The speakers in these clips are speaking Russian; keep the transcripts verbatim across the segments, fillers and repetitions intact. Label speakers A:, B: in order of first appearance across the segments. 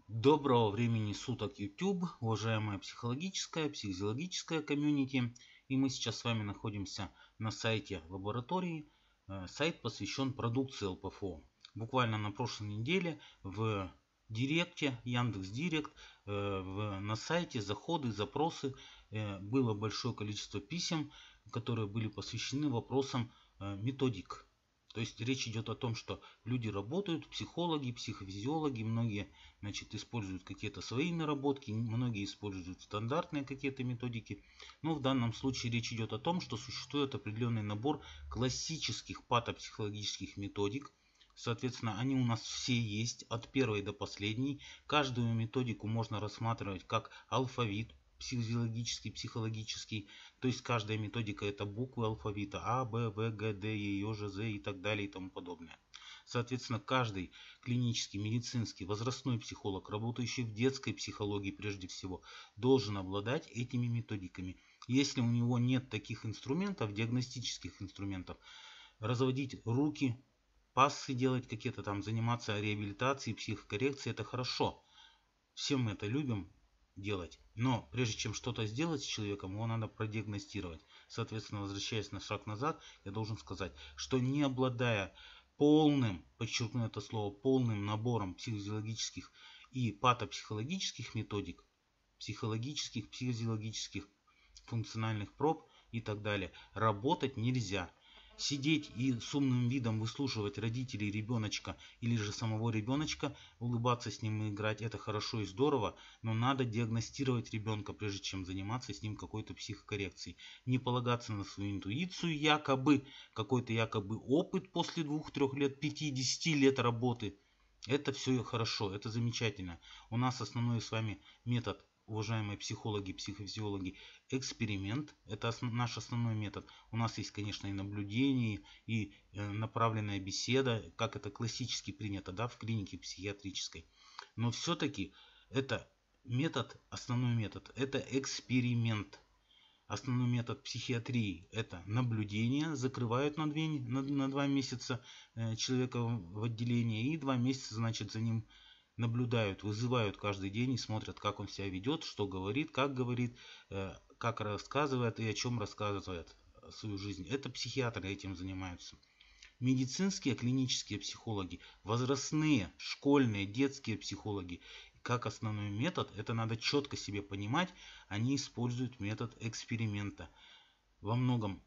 A: Доброго времени суток, YouTube, уважаемая психологическая, психофизиологическая комьюнити. И мы сейчас с вами находимся на сайте лаборатории. Э, Сайт посвящен продукции эл пэ эф о. Буквально на прошлой неделе в Директе, Яндекс.Директ, э, в- на сайте заходы, запросы, э, было большое количество писем, которые были посвящены вопросам э, методик. То есть речь идет о том, что люди работают, психологи, психофизиологи, многие значит, используют какие-то свои наработки, многие используют стандартные какие-то методики. Но в данном случае речь идет о том, что существует определенный набор классических патопсихологических методик. Соответственно, они у нас все есть, от первой до последней. Каждую методику можно рассматривать как алфавит психофизиологический, психологический. То есть каждая методика это буквы алфавита А, Б, В, Г, Д, Е, Ё, Ж, З и так далее и тому подобное. Соответственно, каждый клинический, медицинский, возрастной психолог, работающий в детской психологии прежде всего, должен обладать этими методиками. Если у него нет таких инструментов, диагностических инструментов, разводить руки, пассы делать какие-то там, заниматься реабилитацией, психокоррекцией, это хорошо. Все мы это любим делать. Но прежде чем что-то сделать с человеком, его надо продиагностировать. Соответственно, возвращаясь на шаг назад, я должен сказать, что не обладая полным, подчеркну это слово, полным набором психофизиологических и патопсихологических методик, психологических, психофизиологических, функциональных проб и так далее, работать нельзя. Сидеть и с умным видом выслушивать родителей ребеночка или же самого ребеночка, улыбаться с ним и играть, это хорошо и здорово, но надо диагностировать ребенка, прежде чем заниматься с ним какой-то психокоррекцией. Не полагаться на свою интуицию, якобы, какой-то якобы опыт после двух-трех лет, пяти-десяти лет работы. Это все хорошо, это замечательно. У нас основной с вами метод, уважаемые психологи, психофизиологи, эксперимент. Это наш основной метод. У нас есть, конечно, и наблюдение, и э, направленная беседа, как это классически принято, да, в клинике психиатрической. Но все-таки это метод, основной метод, это эксперимент. Основной метод психиатрии это наблюдение, закрывают на, две, на, на два месяца э, человека в отделении и два месяца, значит, за ним наблюдают, вызывают каждый день и смотрят, как он себя ведет, что говорит, как говорит, э, как рассказывает и о чем рассказывает свою жизнь. Это психиатры этим занимаются. Медицинские клинические психологи, возрастные, школьные, детские психологи, как основной метод, это надо четко себе понимать, они используют метод эксперимента. Во многом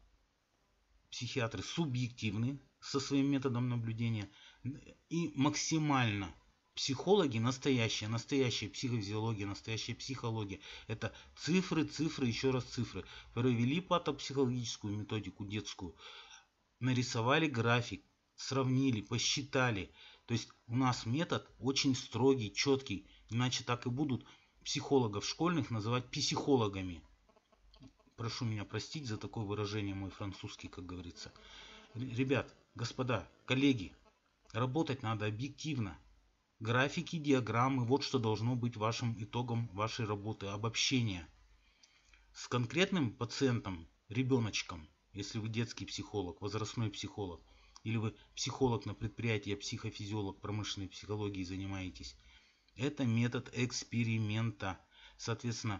A: психиатры субъективны со своим методом наблюдения и максимально психологи настоящие, настоящая психофизиология, настоящая психология. Это цифры, цифры, еще раз цифры. Провели патопсихологическую методику детскую, нарисовали график, сравнили, посчитали. То есть у нас метод очень строгий, четкий. Иначе так и будут психологов школьных называть психологами. Прошу меня простить за такое выражение, мой французский, как говорится. Ребят, господа, коллеги, работать надо объективно. Графики, диаграммы, вот что должно быть вашим итогом вашей работы, обобщение. С конкретным пациентом, ребеночком, если вы детский психолог, возрастной психолог, или вы психолог на предприятии, психофизиолог промышленной психологии занимаетесь, это метод эксперимента. Соответственно,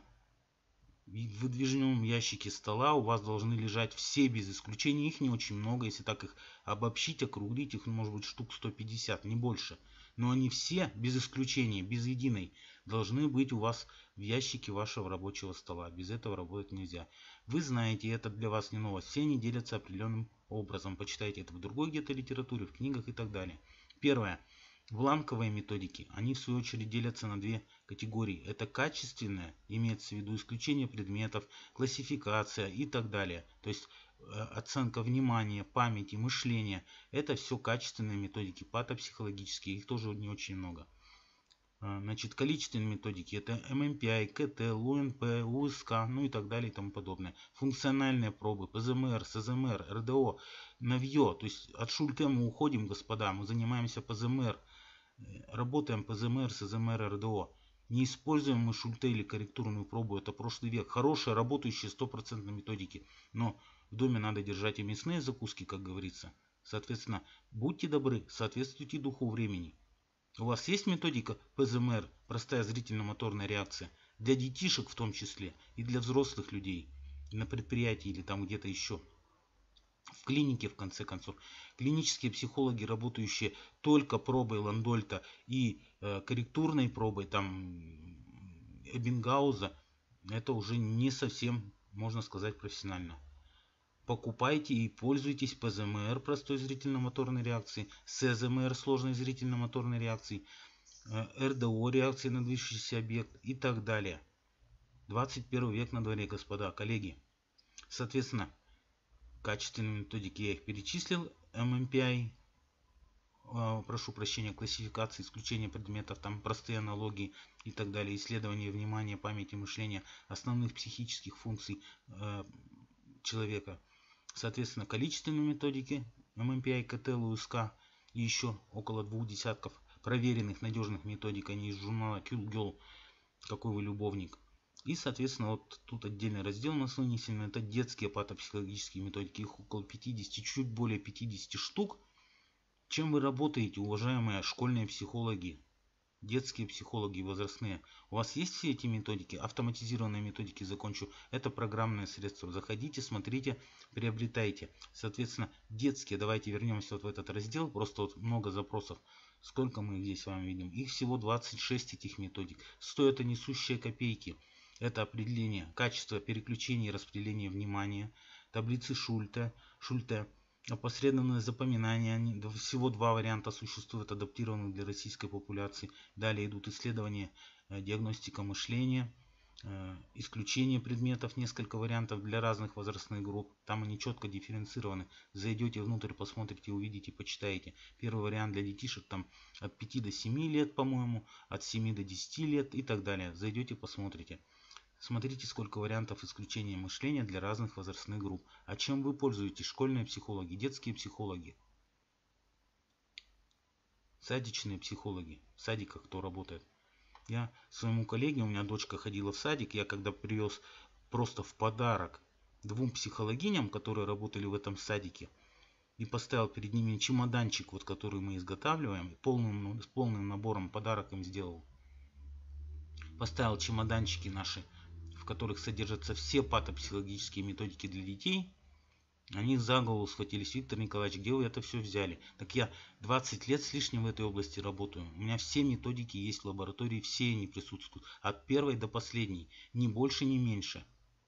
A: в выдвижном ящике стола у вас должны лежать все без исключения, их не очень много, если так их обобщить, округлить, их может быть штук сто пятьдесят, не больше. Но они все, без исключения, без единой, должны быть у вас в ящике вашего рабочего стола. Без этого работать нельзя. Вы знаете, это для вас не новость, все они делятся определенным образом. Почитайте это в другой где-то литературе, в книгах и так далее. Первое. Бланковые методики, они в свою очередь делятся на две категории. Это качественное, имеется в виду исключение предметов, классификация и так далее. То есть э, оценка внимания, памяти, мышления. Это все качественные методики, патопсихологические, их тоже не очень много. А, Значит, количественные методики это эм эм пи ай, ка тэ, эл у эн пэ, у эс ка, ну и так далее и тому подобное. Функциональные пробы, пэ зэ эм эр, эс эс эм эр, эр дэ о, навье. То есть от Шульте мы уходим, господа, мы занимаемся пэ зэ эм эр, работаем пэ зэ эм эр, эс эс эм эр, эр дэ о. Не используем мы Шульте или корректурную пробу, это прошлый век. Хорошие, работающие стопроцентные методики. Но в доме надо держать и мясные закуски, как говорится. Соответственно, будьте добры, соответствуйте духу времени. У вас есть методика пэ зэ эм эр, простая зрительно-моторная реакция, для детишек в том числе и для взрослых людей, на предприятии или там где-то еще. В клинике, в конце концов, клинические психологи, работающие только пробой Ландольта и э, корректурной пробой, там, Эббингауза, это уже не совсем, можно сказать, профессионально. Покупайте и пользуйтесь пэ зэ эм эр, простой зрительно-моторной реакцией, эс зэ эм эр, сложной зрительно-моторной реакцией, э, эр дэ о, реакции на движущийся объект и так далее. двадцать первый век на дворе, господа, коллеги. Соответственно, качественные методики я их перечислил. эм эм пи ай, э, прошу прощения, классификация, исключение предметов, там простые аналогии и так далее. Исследование внимания, памяти, мышления, основных психических функций э, человека. Соответственно, количественные методики эм эм пи ай, ка тэ, эл у эс ка и еще около двух десятков проверенных надежных методик, они из журнала Cure Girl, какой вы любовник. И, соответственно, вот тут отдельный раздел у нас вынесен, это детские патопсихологические методики, их около пятидесяти, чуть более пятидесяти штук. Чем вы работаете, уважаемые школьные психологи, детские психологи, возрастные? У вас есть все эти методики? Автоматизированные методики, закончу. Это программное средство. Заходите, смотрите, приобретайте. Соответственно, детские, давайте вернемся вот в этот раздел. Просто вот много запросов. Сколько мы здесь с вами видим? Их всего двадцать шесть этих методик. Стоят они сущие копейки. Это определение качества переключения и распределения внимания, таблицы Шульта, Шульте, опосредованное запоминание. Всего два варианта существуют, адаптированных для российской популяции. Далее идут исследования, диагностика мышления, исключение предметов, несколько вариантов для разных возрастных групп. Там они четко дифференцированы. Зайдете внутрь, посмотрите, увидите, почитаете. Первый вариант для детишек там от пяти до семи лет, по-моему, от семи до десяти лет и так далее. Зайдете, посмотрите. Смотрите, сколько вариантов исключения мышления для разных возрастных групп. А чем вы пользуетесь? Школьные психологи, детские психологи, садичные психологи, в садиках кто работает. Я своему коллеге, у меня дочка ходила в садик, я когда привез просто в подарок двум психологиням, которые работали в этом садике, и поставил перед ними чемоданчик, вот который мы изготавливаем, полным, с полным набором подарок им сделал. Поставил чемоданчики наши, в которых содержатся все патопсихологические методики для детей. Они за голову схватились: Виктор Николаевич, где вы это все взяли? Так я двадцать лет с лишним в этой области работаю. У меня все методики есть в лаборатории, все они присутствуют. От первой до последней. Ни больше, ни меньше.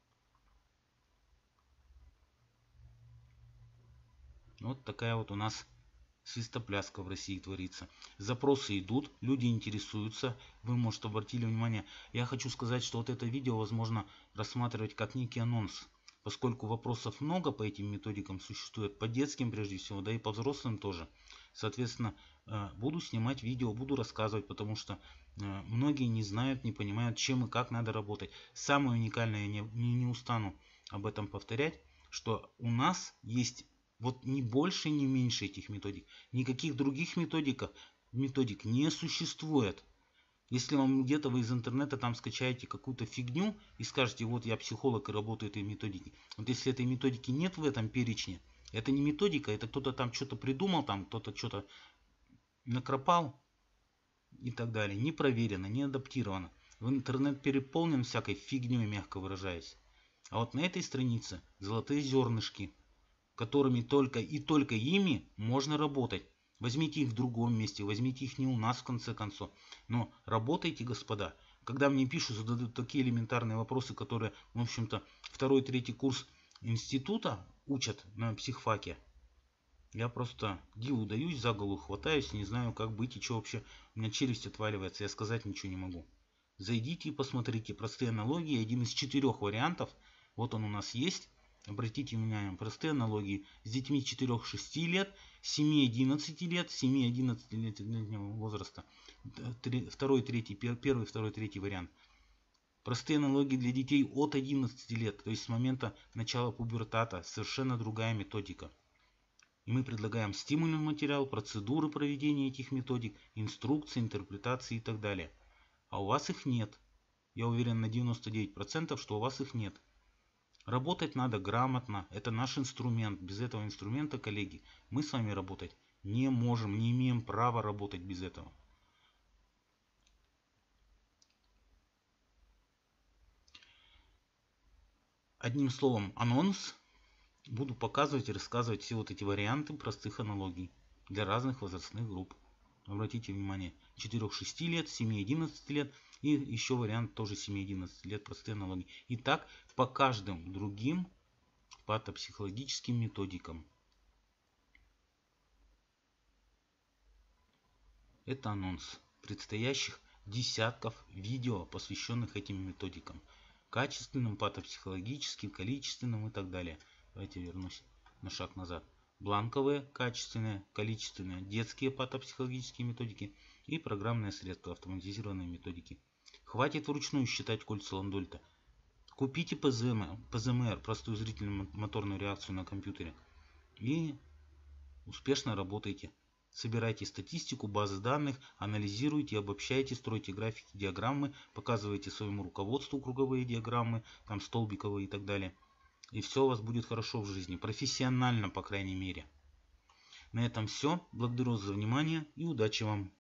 A: Вот такая вот у нас свистопляска в России творится. Запросы идут, люди интересуются. Вы, может, обратили внимание. Я хочу сказать, что вот это видео возможно рассматривать как некий анонс. Поскольку вопросов много по этим методикам существует, по детским прежде всего, да и по взрослым тоже. Соответственно, буду снимать видео, буду рассказывать, потому что многие не знают, не понимают, чем и как надо работать. Самое уникальное, я не, не, не устану об этом повторять, что у нас есть вот ни больше, ни меньше этих методик. Никаких других методиков, методик не существует. Если вам где-то вы из интернета там скачаете какую-то фигню и скажете: вот я психолог и работаю этой методикой. Вот если этой методики нет в этом перечне, это не методика, это кто-то там что-то придумал, там кто-то что-то накропал и так далее. Не проверено, не адаптировано. В интернет переполнен всякой фигней, мягко выражаясь. А вот на этой странице золотые зернышки, которыми только и только ими можно работать. Возьмите их в другом месте, возьмите их не у нас, в конце концов. Но работайте, господа. Когда мне пишут, задают такие элементарные вопросы, которые, в общем-то, второй, третий курс института учат на психфаке, я просто диву даюсь, за голову хватаюсь, не знаю, как быть и что вообще. У меня челюсть отваливается, я сказать ничего не могу. Зайдите и посмотрите. Простые аналогии, один из четырех вариантов. Вот он у нас есть. Обратите внимание, простые аналогии с детьми четырёх-шести лет, семи-одиннадцати лет, семи-одиннадцатилетнего возраста. Второй, третий, первый, второй, третий вариант. Простые аналогии для детей от одиннадцати лет, то есть с момента начала пубертата, совершенно другая методика. И мы предлагаем стимульный материал, процедуры проведения этих методик, инструкции, интерпретации и так далее. А у вас их нет. Я уверен на девяносто девять процентов, что у вас их нет. Работать надо грамотно. Это наш инструмент. Без этого инструмента, коллеги, мы с вами работать не можем, не имеем права работать без этого. Одним словом, анонс. Буду показывать и рассказывать все вот эти варианты простых аналогий для разных возрастных групп. Обратите внимание, четыре-шесть лет, семь-одиннадцать лет и еще вариант тоже семь-одиннадцать лет простые аналогии. И так по каждым другим патопсихологическим методикам. Это анонс предстоящих десятков видео, посвященных этим методикам. Качественным, патопсихологическим, количественным и так далее. Давайте вернусь на шаг назад. Бланковые, качественные, количественные, детские патопсихологические методики и программные средства, автоматизированные методики. Хватит вручную считать кольца Ландольта. Купите пэ зэ эм эр, пэ зэ эм эр, простую зрительно-моторную реакцию на компьютере, и успешно работайте. Собирайте статистику, базы данных, анализируйте, обобщайте, стройте графики, диаграммы, показывайте своему руководству круговые диаграммы, там столбиковые и так далее. И все у вас будет хорошо в жизни, профессионально, по крайней мере. На этом все. Благодарю за внимание и удачи вам!